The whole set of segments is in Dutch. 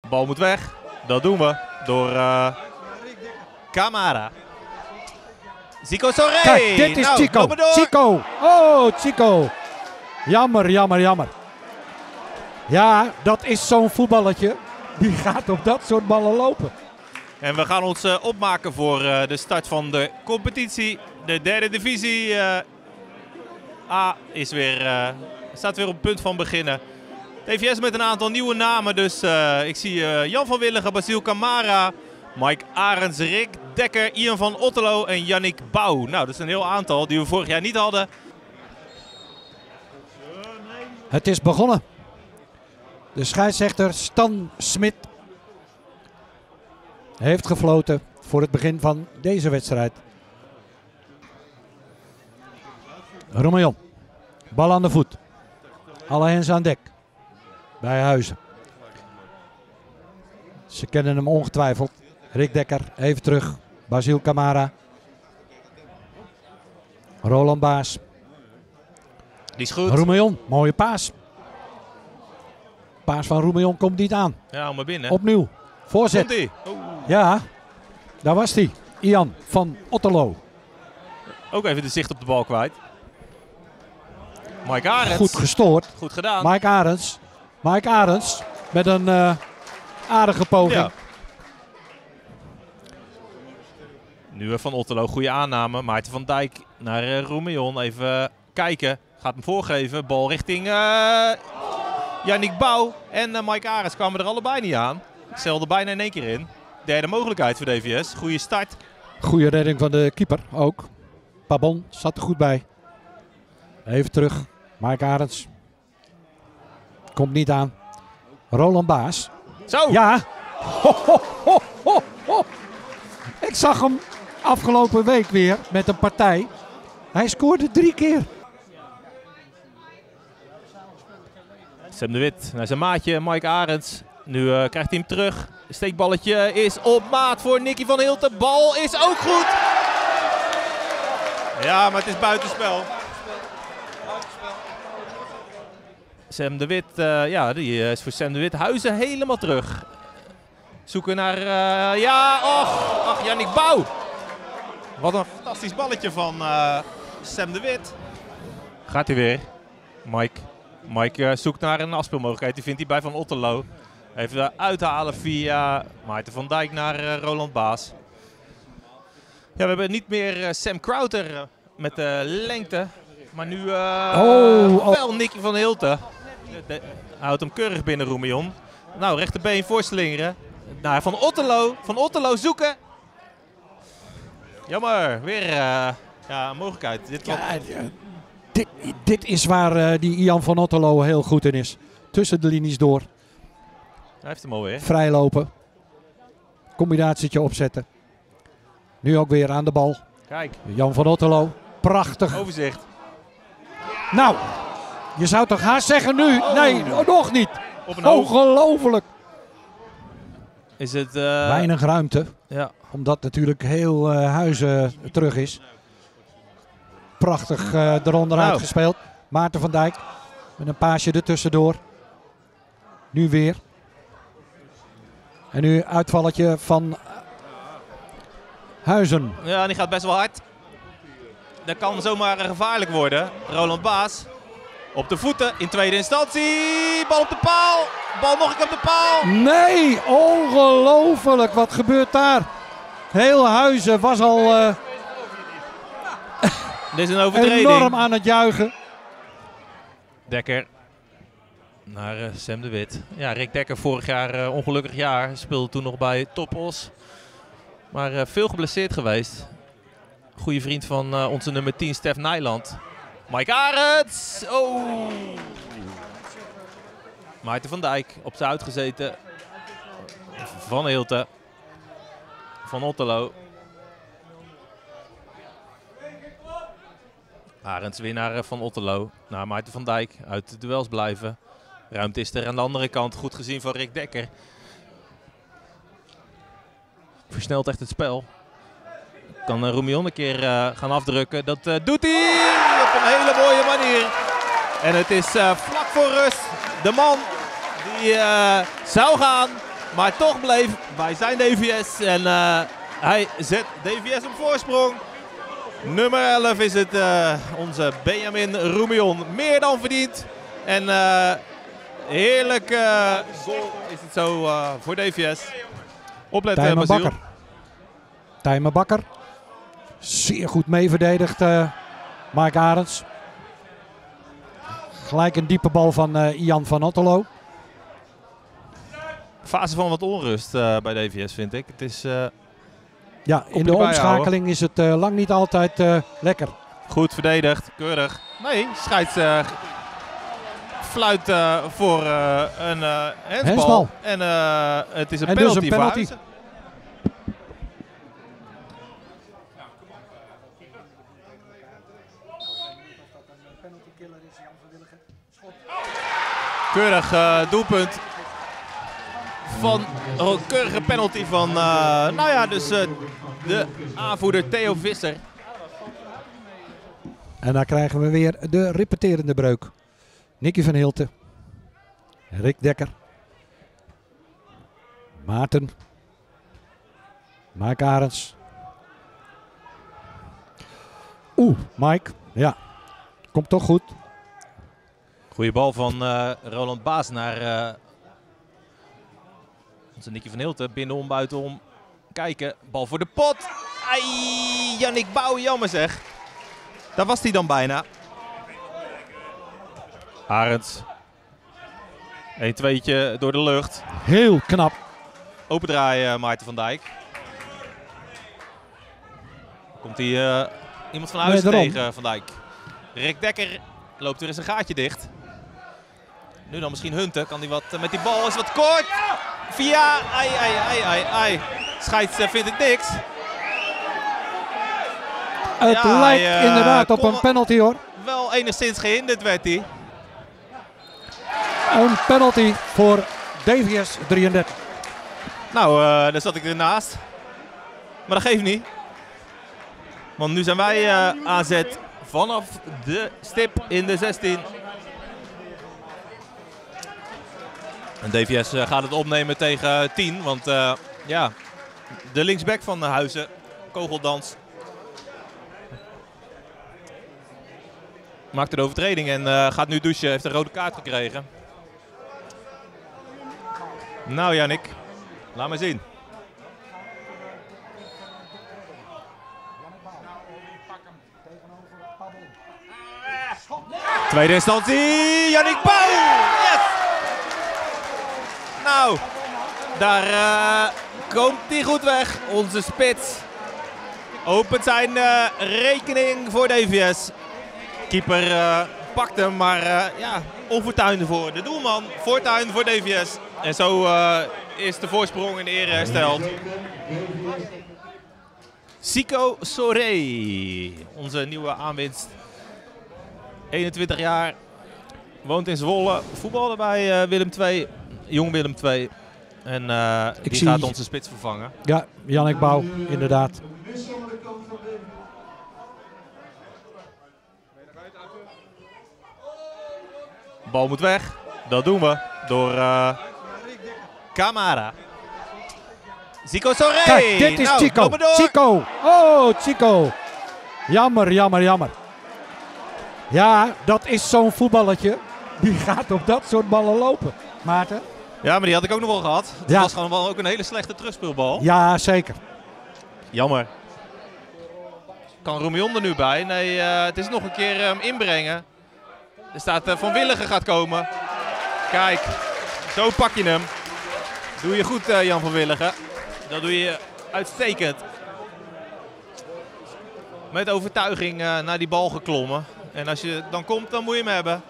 Bal moet weg. Dat doen we door Camara. Zico Soré. Kijk, dit is Chico. Chico. Oh, Chico. Jammer, jammer, jammer. Ja, dat is zo'n voetballetje. Die gaat op dat soort ballen lopen. En we gaan ons opmaken voor de start van de competitie. De derde divisie A is staat weer op het punt van beginnen. TVS met een aantal nieuwe namen. Dus ik zie Jan van Willigen, Basile Camara, Mike Arends, Rick Dekker, Ian van Otterlo en Yannick Bouw. Nou, dat is een heel aantal die we vorig jaar niet hadden. Het is begonnen. De scheidsrechter Stan Smit heeft gefloten voor het begin van deze wedstrijd. Roemillon. Bal aan de voet. Alle hens aan dek. Bij Huizen. Ze kennen hem ongetwijfeld. Rick Dekker even terug. Basile Camara. Roland Baas. Die is goed. Roemillon. Mooie paas. Paas van Roemillon komt niet aan. Ja, maar binnen. Opnieuw. Voorzet. Komt-ie. Ja, daar was hij. Ian van Otterlo. Ook even de zicht op de bal kwijt. Mike Arends. Goed gestoord. Goed gedaan. Mike Arends met een aardige poging. Ja. Nu Van Otterlo, goede aanname. Maarten van Dijk naar Roemillon. Even kijken. Gaat hem voorgeven. Bal richting Yannick Bouw. En Mike Arends kwamen er allebei niet aan. Stelde bijna in één keer in. Derde mogelijkheid voor DVS. Goede start. Goede redding van de keeper ook. Pabon zat er goed bij. Even terug. Mike Arends. Komt niet aan. Roland Baas. Zo! Ja. Ho, ho, ho, ho, ho. Ik zag hem afgelopen week weer met een partij. Hij scoorde 3 keer. Sam de Wit naar zijn maatje Mike Arends. Nu krijgt hij hem terug. Steekballetje is op maat voor Nicky van Hilten. Bal is ook goed. Ja, maar het is buitenspel. Sam de Wit, ja, die is voor Sam de Wit. Huizen helemaal terug. Zoeken naar, ach, Yannick Bouw. Wat een fantastisch balletje van Sam de Wit. Gaat hij weer. Mike zoekt naar een afspeelmogelijkheid. Die vindt hij bij Van Otterlo. Even uithalen via Maarten van Dijk naar Roland Baas. Ja, we hebben niet meer Sam Crowther met de lengte. Maar nu wel Nicky van Hilten. Houdt hem keurig binnen, Roemillon. Nou, rechterbeen voorslingeren. Nou, Van Otterlo zoeken. Jammer, weer een mogelijkheid. Dit is waar die Ian van Otterlo heel goed in is. Tussen de linies door. Hij heeft hem alweer. Vrijlopen. Combinatietje opzetten. Nu ook weer aan de bal. Kijk. Jan van Otterlo. Prachtig. Overzicht. Nou, je zou toch haast zeggen nu. Nee, nog niet. Ongelooflijk. Is het weinig ruimte. Ja. Omdat natuurlijk heel Huizen terug is. Prachtig eronder uitgespeeld. Maarten van Dijk. Met een paasje ertussendoor. Nu weer. En nu uitvalletje van Huizen. Ja, die gaat best wel hard. Dat kan zomaar gevaarlijk worden. Roland Baas. Op de voeten in tweede instantie. Bal op de paal. Bal nog een keer op de paal. Nee, ongelooflijk. Wat gebeurt daar? Heel Huizen was al Dit is een overtreding. enorm aan het juichen. Dekker naar Sam de Wit. Ja, Rick Dekker vorig jaar ongelukkig jaar. Speelde toen nog bij Topos. Maar veel geblesseerd geweest. Goede vriend van onze nummer 10, Stef Nijland. Mike Arends. Oh. Maarten van Dijk op zijn uitgezeten. Van Hilten. Van Otterlo. Arends weer naar Van Otterlo. Naar Maarten van Dijk. Uit de duels blijven. Ruimte is er aan de andere kant. Goed gezien van Rick Dekker. Versnelt echt het spel. Kan Roemillon een keer gaan afdrukken. Dat doet hij op een hele mooie manier. En het is vlak voor rust. De man die zou gaan Maar toch bleef bij zijn DVS. En hij zet DVS op voorsprong. Nummer 11 is het onze Benjamin Roemion. Meer dan verdiend. En heerlijk goal is het zo voor DVS. Opletten, Tijmen Basiel. Bakker. Tijmen Bakker. Zeer goed mee verdedigd, Mike Arends. Gelijk een diepe bal van Ian van Otterlo. Fase van wat onrust bij DVS, vind ik. Het is Ja, in de erbij omschakeling is het lang niet altijd lekker. goed verdedigd, keurig. Nee, scheids fluit voor een handsbal. Handsbal. En het is een En dus penalty, een penalty. voor Huizen. Keurig doelpunt van een keurige penalty van nou ja, dus de aanvoerder Theo Visser. En dan krijgen we weer de repeterende breuk. Nicky van Hilten. Rick Dekker. Maarten. Mike Arends. Mike. Ja. Komt toch goed. Goeie bal van Roland Baas naar onze Nicky van Hilten. Binnenom, buitenom. Kijken. Bal voor de pot. Ai, Yannick Bouw, jammer zeg. Daar was hij dan bijna. Arends. 1-2'tje door de lucht. Heel knap. Open draaien, Maarten van Dijk. Komt hij iemand van Huizen Wederom. tegen Van Dijk. Rick Dekker loopt er eens een gaatje dicht. Nu dan misschien Hunten. Kan hij wat met die bal? Is wat kort. Via. Ai. Scheids vindt het niks. Het Ja, lijkt hij, inderdaad op kon- een penalty hoor. Wel enigszins gehinderd werd hij. Een penalty voor DVS 33. Nou, daar zat ik ernaast. Maar dat geeft niet. Want nu zijn wij AZ vanaf de stip in de 16. En DVS gaat het opnemen tegen 10. Want ja, de linksback van Huizen, Kogeldans, maakt een overtreding en gaat nu douchen. Heeft een rode kaart gekregen. Nou Jannik, laat maar zien. Tweede instantie, Yannick Bouw! Yes! Nou, daar komt hij goed weg. Onze spits opent zijn rekening voor DVS. Keeper pakt hem, maar ja, onfortuin voor de doelman. Fortuin voor DVS. En zo is de voorsprong in de ere hersteld. Zico Soré, onze nieuwe aanwinst. 21 jaar, woont in Zwolle, voetbalde bij Willem II, Jong Willem II. En die zie- gaat onze spits vervangen. Ja, Yannick Bouw, inderdaad. Bal moet weg, dat doen we door Camara. Zico Soré! Kijk, dit is Nou, Chico. loop maar door. Chico. Oh, Chico. Jammer, jammer, jammer. Ja, dat is zo'n voetballetje. Die gaat op dat soort ballen lopen. Maarten? Ja, maar die had ik ook nog wel gehad. Het Ja. was gewoon wel ook een hele slechte terugspeelbal. Ja, zeker. Jammer. Kan Roemion er nu bij? Nee, het is nog een keer inbrengen. Er staat Van Willigen gaat komen. Kijk, zo pak je hem. Doe je goed, Jan van Willigen. Dat doe je uitstekend. Met overtuiging naar die bal geklommen. En als je dan komt, dan moet je hem hebben.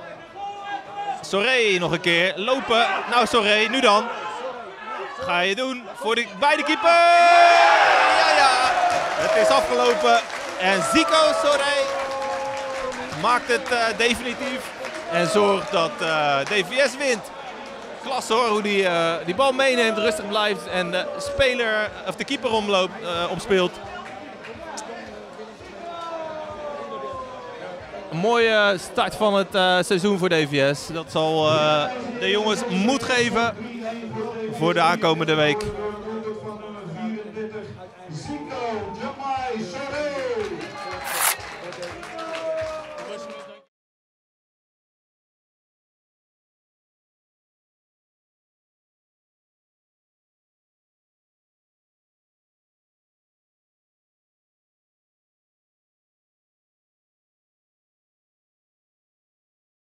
Soré nog een keer. Lopen. Nou, Soré, nu dan. Ga je doen voor bij de keeper. Ja. Het is afgelopen. En Zico Soré maakt het definitief. En zorgt dat DVS wint. Klasse hoor, hoe die bal meeneemt, rustig blijft. En de speler, of de keeper omspeelt. Een mooie start van het seizoen voor DVS. Dat zal de jongens moed geven voor de aankomende week.